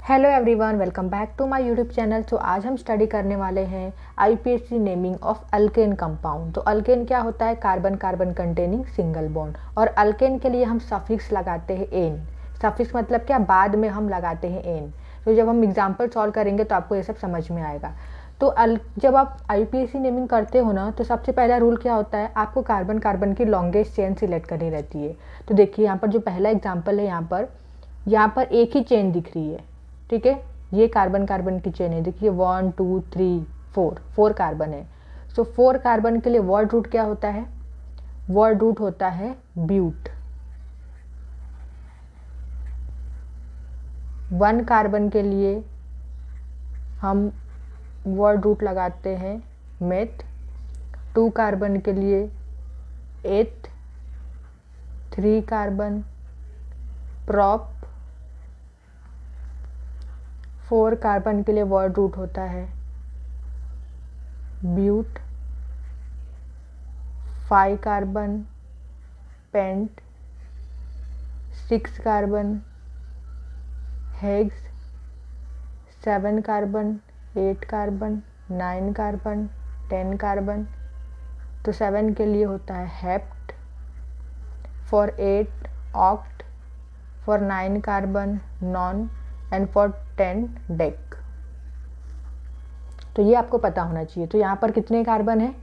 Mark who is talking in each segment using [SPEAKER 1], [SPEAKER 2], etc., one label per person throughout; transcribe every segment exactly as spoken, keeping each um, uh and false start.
[SPEAKER 1] Hello everyone, welcome back to my YouTube channel. तो आज हम स्टडी करने वाले हैं IUPAC naming of alkane compound. तो अल्केन क्या होता है? Carbon carbon containing single bond. और अल्केन के लिए हम सफिक्स लगाते हैं एन। सफिक्स मतलब क्या? बाद में हम लगाते हैं एन। तो जब हम एग्जाम्पल सॉल्व करेंगे तो आपको ये सब समझ में आएगा। तो अल जब आप आईपीएससी नेमिंग करते हो ना, तो सबसे पहला रूल क्या होता है? आपको कार्बन कार्बन की लॉन्गेस्ट चेन सिलेक्ट करनी रहती है। तो देखिए यहाँ पर जो पहला एग्जाम्पल है, यहाँ पर यहाँ पर एक ही चेन दिख रही है। ठीक है, ये कार्बन कार्बन की चेन है। देखिए one two three four, four carbon है। सो फोर कार्बन के लिए वर्ड रूट क्या होता है? वर्ड रूट होता है ब्यूट। वन कार्बन के लिए हम वर्ड रूट लगाते हैं मेथ। टू कार्बन के लिए eth. Three carbon prop. Four carbon के लिए वर्ड रूट होता है but. Five carbon pent. Six carbon hex. Seven carbon eight carbon nine carbon ten carbon. तो सेवन के लिए होता है hept. For eight oct. For nine carbon non and for ten dec. तो ये आपको पता होना चाहिए। तो यहाँ पर कितने कार्बन है?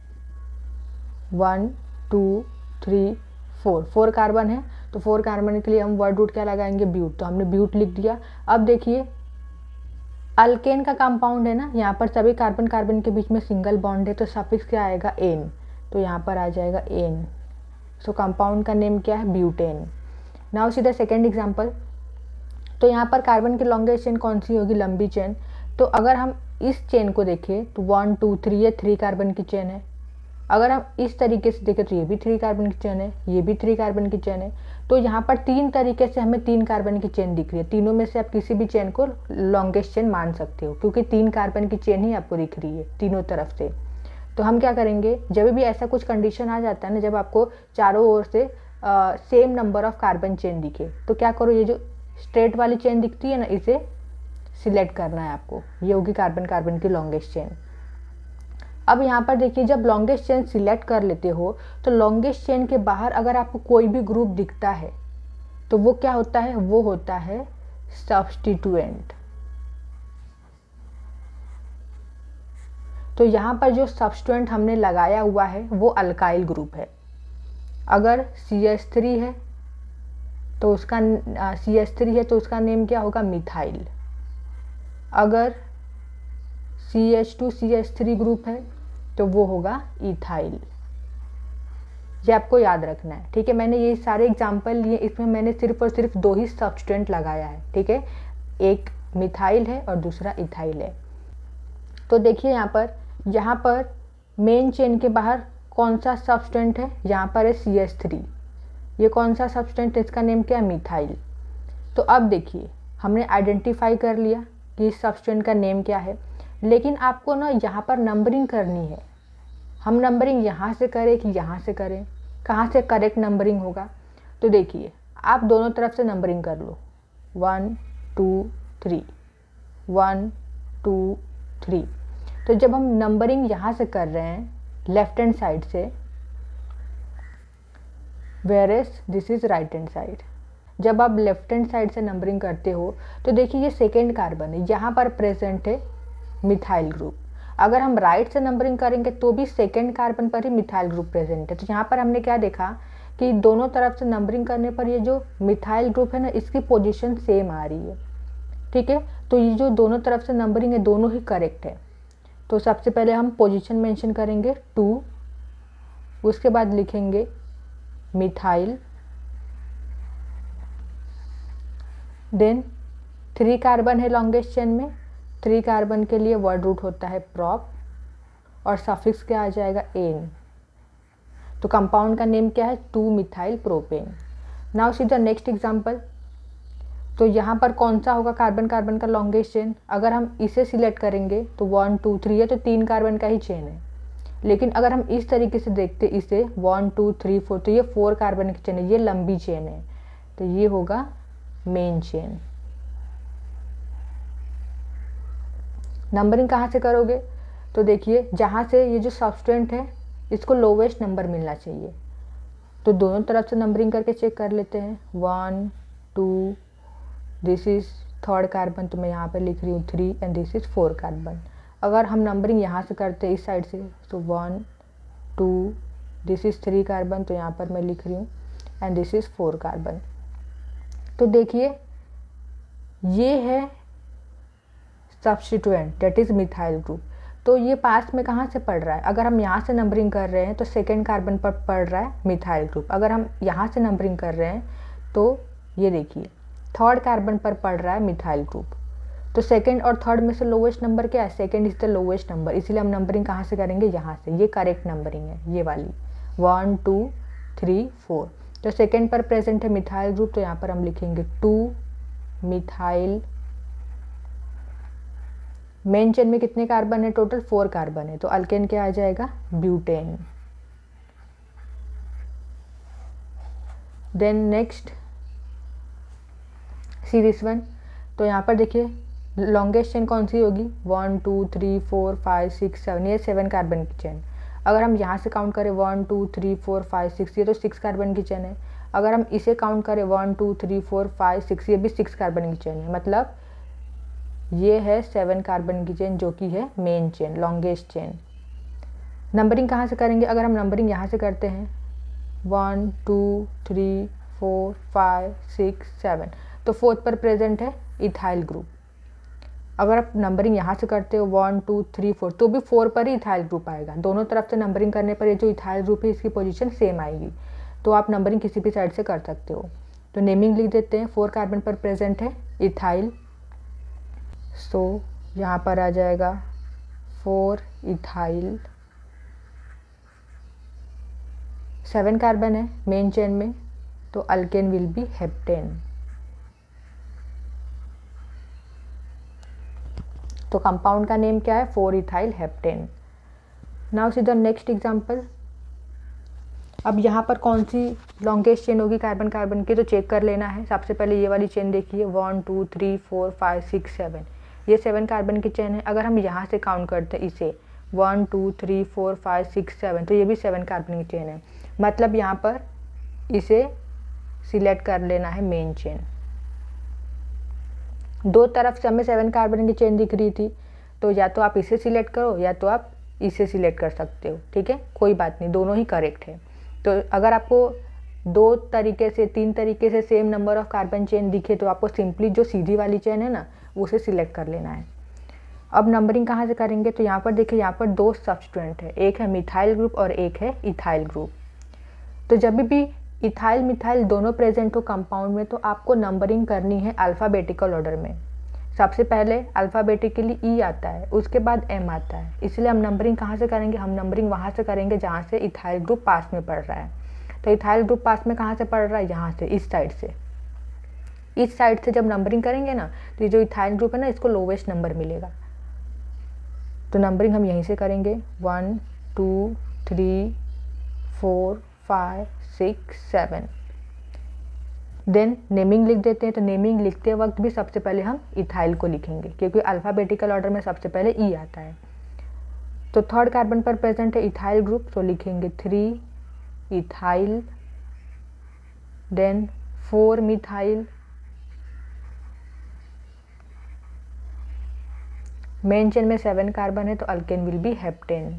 [SPEAKER 1] One two three four, four carbon है। तो फोर कार्बन के लिए हम वर्ड रूट क्या लगाएंगे? ब्यूट। तो हमने ब्यूट लिख दिया। अब देखिए अल्केन का कंपाउंड है ना, यहाँ पर सभी कार्बन कार्बन के बीच में सिंगल बॉन्ड है। तो सफिक्स क्या आएगा? एन। तो यहाँ पर आ जाएगा एन। सो कंपाउंड का नेम क्या है? Butane. Now see the second example. तो यहाँ पर कार्बन की लॉन्गेस्ट चेन कौन सी होगी? लंबी चेन। तो अगर हम इस चेन को देखें तो वन टू थ्री, ये थ्री कार्बन की चेन है। अगर हम इस तरीके से देखें तो ये भी थ्री कार्बन की चेन है, ये भी थ्री कार्बन की चेन है। तो यहाँ पर तीन तरीके से हमें तीन कार्बन की चेन दिख रही है। तीनों में से आप किसी भी चेन को लॉन्गेस्ट चेन मान सकते हो, क्योंकि तीन कार्बन की चेन ही आपको दिख रही है तीनों तरफ से। तो हम क्या करेंगे, जब भी ऐसा कुछ कंडीशन आ जाता है ना, जब आपको चारों ओर से same number of carbon chain दिखे, तो क्या करो, ये जो स्ट्रेट वाली चेन दिखती है ना, इसे सिलेक्ट करना है आपको। ये होगी कार्बन कार्बन की लॉन्गेस्ट चेन। अब यहाँ पर देखिए, जब लॉन्गेस्ट चेन सिलेक्ट कर लेते हो तो लॉन्गेस्ट चेन के बाहर अगर आपको कोई भी ग्रुप दिखता है तो वो क्या होता है? वो होता है सब्स्टिट्यूएंट। तो यहाँ पर जो सब्स्टिट्यूएंट हमने लगाया हुआ है वो अल्काइल ग्रुप है। अगर सी एच थ्री है तो उसका सी एच थ्री है तो उसका नेम क्या होगा? मिथाइल। अगर C H two C H three group है तो वो होगा इथाइल। ये आपको याद रखना है। ठीक है, मैंने ये सारे एग्जाम्पल लिए, इसमें मैंने सिर्फ और सिर्फ दो ही सब्स्टिट्यूएंट लगाया है। ठीक है, एक मिथाइल है और दूसरा इथाइल है। तो देखिए यहाँ पर यहाँ पर मेन चेन के बाहर कौन सा सब्स्टिट्यूएंट है? यहाँ पर है सी एच थ्री। ये कौन सा सब्स्टिट्यूएंट है? इसका नेम क्या है? मिथाइल। तो अब देखिए हमने आइडेंटिफाई कर लिया कि इस सब्स्टिट्यूएंट का नेम क्या है, लेकिन आपको ना यहाँ पर नंबरिंग करनी है। हम नंबरिंग यहाँ से करें कि यहाँ से करें? कहाँ से करेक्ट नंबरिंग होगा? तो देखिए आप दोनों तरफ से नंबरिंग कर लो। One two three, one two three. तो जब हम नंबरिंग यहाँ से कर रहे हैं लेफ्ट हैंड साइड से, whereas this is right hand side. जब आप लेफ्ट हैंड साइड से नंबरिंग करते हो तो देखिए ये सेकेंड कार्बन है, यहाँ पर प्रेजेंट है मिथाइल ग्रुप। अगर हम राइट से नंबरिंग करेंगे तो भी सेकेंड कार्बन पर ही मिथाइल ग्रुप प्रेजेंट है। तो यहाँ पर हमने क्या देखा कि दोनों तरफ से नंबरिंग करने पर ये जो मिथाइल ग्रुप है ना, इसकी पोजीशन सेम आ रही है। ठीक है, तो ये जो दोनों तरफ से नंबरिंग है दोनों ही करेक्ट है। तो सबसे पहले हम पोजीशन मेंशन करेंगे टू, उसके बाद लिखेंगे मिथाइल। देन थ्री कार्बन है लॉन्गेस्ट चेन में, थ्री कार्बन के लिए वर्ड रूट होता है प्रॉप और सफिक्स क्या आ जाएगा? एन। तो कंपाउंड का नेम क्या है? Two methyl propane. Now see the next example. तो यहाँ पर कौन सा होगा कार्बन कार्बन का लॉन्गेस्ट चेन? अगर हम इसे सिलेक्ट करेंगे तो वन टू थ्री है, तो तीन कार्बन का ही चेन है। लेकिन अगर हम इस तरीके से देखते इसे वन टू थ्री फोर, तो ये फोर कार्बन की चेन है, ये लंबी चेन है। तो ये होगा मेन चेन। नंबरिंग कहाँ से करोगे, तो देखिए जहाँ से ये जो सब्सटेंट है इसको लोवेस्ट नंबर मिलना चाहिए, तो दोनों तरफ से नंबरिंग करके चेक कर लेते हैं। One two, this is third carbon, तो मैं यहाँ पर लिख रही हूँ three, and this is four carbon. अगर हम नंबरिंग यहाँ से करते हैं इस साइड से, तो one two, this is three carbon, तो यहाँ पर मैं लिख रही हूँ and this is four carbon. तो देखिए ये है substituent, that is methyl group. तो ये पास में कहाँ से पड़ रहा है, अगर हम यहाँ से नंबरिंग कर रहे हैं तो सेकेंड कार्बन पर पड़ रहा है मिथाइल ग्रुप। अगर हम यहाँ से नंबरिंग कर रहे हैं तो ये देखिए थर्ड कार्बन पर पड़ रहा है मिथाइल ग्रुप। तो सेकेंड और थर्ड में से लोवेस्ट नंबर क्या है, second is the lowest number, इसीलिए हम नंबरिंग कहाँ से करेंगे, यहाँ से। ये करेक्ट नंबरिंग है, ये वाली वन टू थ्री फोर। तो सेकेंड पर प्रेजेंट है मिथाइल ग्रुप, तो यहाँ पर हम लिखेंगे टू मिथाइल। मेन चेन में कितने कार्बन है, टोटल फोर कार्बन है, तो अल्केन क्या आ जाएगा, butane. Then next see this one, तो यहाँ पर देखिए लॉन्गेस्ट चेन कौन सी होगी, one two three four five six seven, ये सेवन कार्बन की चेन। अगर हम यहाँ से काउंट करें one two three four five six, ये तो सिक्स कार्बन की चेन है। अगर हम इसे काउंट करें one two three four five six, ये भी सिक्स कार्बन की चेन है, मतलब ये है सेवन कार्बन की चेन जो कि है main chain, longest chain. Numbering कहाँ से करेंगे, अगर हम नंबरिंग यहाँ से करते हैं one two three four five six seven, तो फोर्थ पर प्रेजेंट है इथाइल ग्रुप। अगर आप नंबरिंग यहाँ से करते हो वन टू थ्री फोर, तो भी फोर पर ही इथाइल ग्रुप आएगा। दोनों तरफ से नंबरिंग करने पर ये जो इथाइल ग्रुप है इसकी पोजीशन सेम आएगी, तो आप नंबरिंग किसी भी साइड से कर सकते हो। तो नेमिंग लिख देते हैं, फोर कार्बन पर प्रेजेंट है इथाइल, सो so, यहाँ पर आ जाएगा फोर इथाइल। सेवन कार्बन है मेन चेन में, तो अल्केन विल बी हेप्टेन। तो कंपाउंड का नेम क्या है, four ethyl heptane. Now see the next example. अब यहाँ पर कौन सी लॉन्गेस्ट चेन होगी कार्बन कार्बन की, तो चेक कर लेना है। सबसे पहले ये वाली चेन देखिए, one two three four five six seven, ये सेवन कार्बन की चेन है। अगर हम यहाँ से काउंट करते हैं इसे one two three four five six seven, तो ये भी सेवन कार्बन की चेन है, मतलब यहाँ पर इसे सिलेक्ट कर लेना है मेन चेन। दो तरफ से हमें सेवन कार्बन की चेन दिख रही थी, तो या तो आप इसे सिलेक्ट करो या तो आप इसे सिलेक्ट कर सकते हो, ठीक है, कोई बात नहीं, दोनों ही करेक्ट है। तो अगर आपको दो तरीके से तीन तरीके से same number of carbon chain दिखे, तो आपको सिंपली जो सीधी वाली चेन है ना उसे सिलेक्ट कर लेना है। अब नंबरिंग कहाँ से करेंगे, तो यहाँ पर देखिए यहाँ पर दो सब्स्टिट्यूएंट है, एक है मिथाइल ग्रुप और एक है इथाइल ग्रुप। तो जब भी इथाइल मिथाइल दोनों प्रेजेंट हो कंपाउंड में, तो आपको नंबरिंग करनी है अल्फ़ाबेटिकल ऑर्डर में। सबसे पहले अल्फ़ाबेटिकली ई आता है, उसके बाद एम आता है, इसलिए हम नंबरिंग कहाँ से करेंगे, हम नंबरिंग वहाँ से करेंगे जहाँ से इथाइल ग्रुप पास में पड़ रहा है। तो इथाइल ग्रुप पास में कहाँ से पड़ रहा है, यहाँ से, इस साइड से। इस साइड से जब नंबरिंग करेंगे ना, तो ये जो इथाइल ग्रुप है ना इसको लोवेस्ट नंबर मिलेगा। तो नंबरिंग हम यहीं से करेंगे, one two three four five six seven. Then naming लिख देते हैं। तो नेमिंग लिखते वक्त भी सबसे पहले हम इथाइल को लिखेंगे, क्योंकि अल्फ़ाबेटिकल ऑर्डर में सबसे पहले ई आता है। तो थर्ड कार्बन पर प्रेजेंट है इथाइल ग्रुप, तो लिखेंगे three ethyl, then four methyl. Main chain में सेवन कार्बन है, तो alkane will be heptane.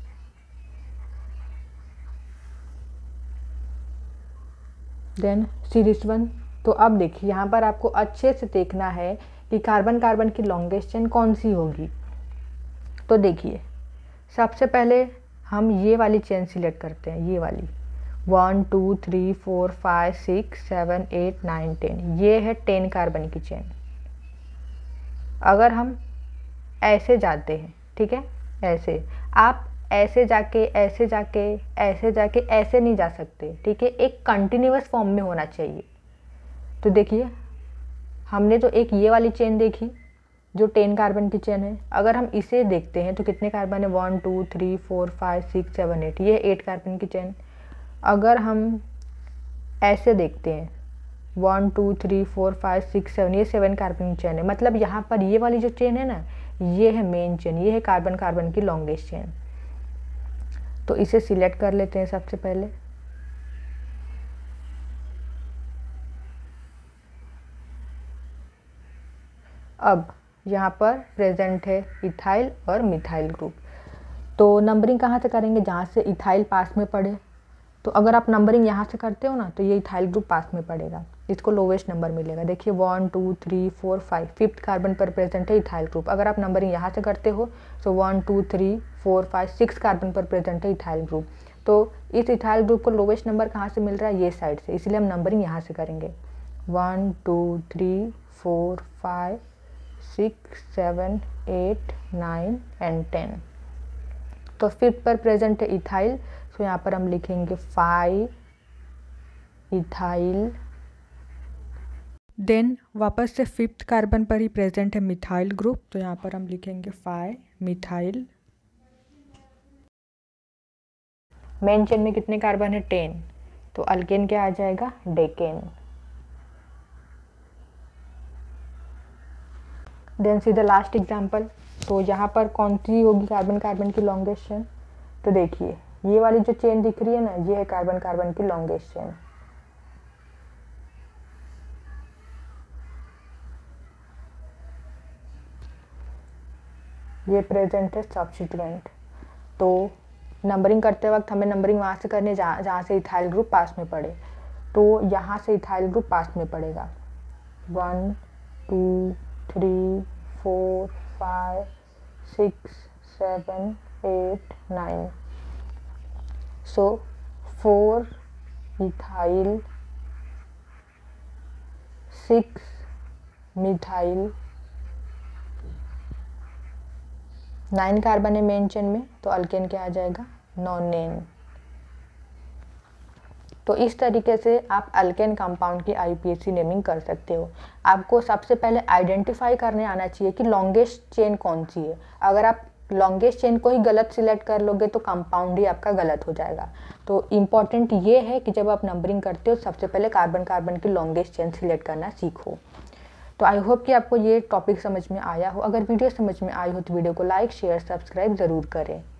[SPEAKER 1] Then see this one. तो अब देखिए यहाँ पर आपको अच्छे से देखना है कि कार्बन कार्बन की लॉन्गेस्ट चेन कौन सी होगी। तो देखिए सबसे पहले हम ये वाली चेन सिलेक्ट करते हैं, ये वाली one two three four five six seven eight nine ten, ये है टेन कार्बन की चेन। अगर हम ऐसे जाते हैं, ठीक है, ऐसे आप ऐसे जाके ऐसे जाके ऐसे जाके ऐसे नहीं जा सकते, ठीक है, एक कंटिन्यूअस फॉर्म में होना चाहिए। तो देखिए हमने तो एक ये वाली चेन देखी जो टेन कार्बन की चेन है। अगर हम इसे देखते हैं तो कितने कार्बन है, one two three four five six seven eight, ये एट कार्बन की चेन। अगर हम ऐसे देखते हैं one two three four five six seven, ये सेवन कार्बन की चेन है। मतलब यहाँ पर ये वाली जो चेन है ना, ये है मेन चेन, ये है कार्बन कार्बन की लॉन्गेस्ट चेन। तो इसे सिलेक्ट कर लेते हैं सबसे पहले। अब यहाँ पर प्रेजेंट है इथाइल और मिथाइल ग्रुप। तो नंबरिंग कहाँ से करेंगे, जहाँ से इथाइल पास में पड़े। तो अगर आप नंबरिंग यहाँ से करते हो ना तो ये इथाइल ग्रुप पास में पड़ेगा, इसको लोवेस्ट नंबर मिलेगा। देखिए one two three four five, fifth carbon पर प्रेजेंट है इथाइल ग्रुप। अगर आप नंबरिंग यहाँ से करते हो तो one two three four five six carbon पर प्रेजेंट है इथाइल ग्रुप। तो इस इथाइल ग्रुप को लोवेस्ट नंबर कहाँ से मिल रहा है, ये साइड से, इसलिए हम नंबरिंग यहाँ से करेंगे। One two three four five six seven eight nine and ten. तो फिफ्थ पर प्रेजेंट है इथाइल, तो यहाँ पर हम लिखेंगे फाइव इथाइल। देन वापस से फिफ्थ कार्बन पर ही प्रेजेंट है मिथाइल ग्रुप, तो यहाँ पर हम लिखेंगे फाइव मिथाइल। मेन चेन में कितने कार्बन है, टेन, तो अल्केन क्या आ जाएगा, decane. Then see the last example. तो यहाँ पर कौन सी होगी कार्बन कार्बन की लॉन्गेस्ट चेन, तो देखिए ये वाली जो चेन दिख रही है ना, ये है कार्बन कार्बन की लॉन्गेस्ट चेन। ये प्रेजेंट है सब्स्टिट्यूएंट। तो नंबरिंग करते वक्त हमें नंबरिंग वहाँ से करनी है जहाँ जहाँ से इथाइल ग्रुप पास में पड़े। तो यहाँ से इथाइल ग्रुप पास में पड़ेगा, one two three four five six seven eight nine. So four ethyl six methyl, nine carbon है मेन चेन में, तो अल्केन क्या आ जाएगा, नॉनेन। तो इस तरीके से आप अल्केन कंपाउंड की आईयूपीएसी नेमिंग कर सकते हो। आपको सबसे पहले आइडेंटिफाई करने आना चाहिए कि लॉन्गेस्ट चेन कौन सी है। अगर आप लॉन्गेस्ट चेन को ही गलत सिलेक्ट कर लोगे तो कंपाउंड ही आपका गलत हो जाएगा। तो इम्पॉर्टेंट ये है कि जब आप नंबरिंग करते हो सबसे पहले कार्बन कार्बन की लॉन्गेस्ट चेन सिलेक्ट करना सीखो। तो आई होप कि आपको ये टॉपिक समझ में आया हो। अगर वीडियो समझ में आई हो तो वीडियो को लाइक शेयर सब्सक्राइब ज़रूर करें।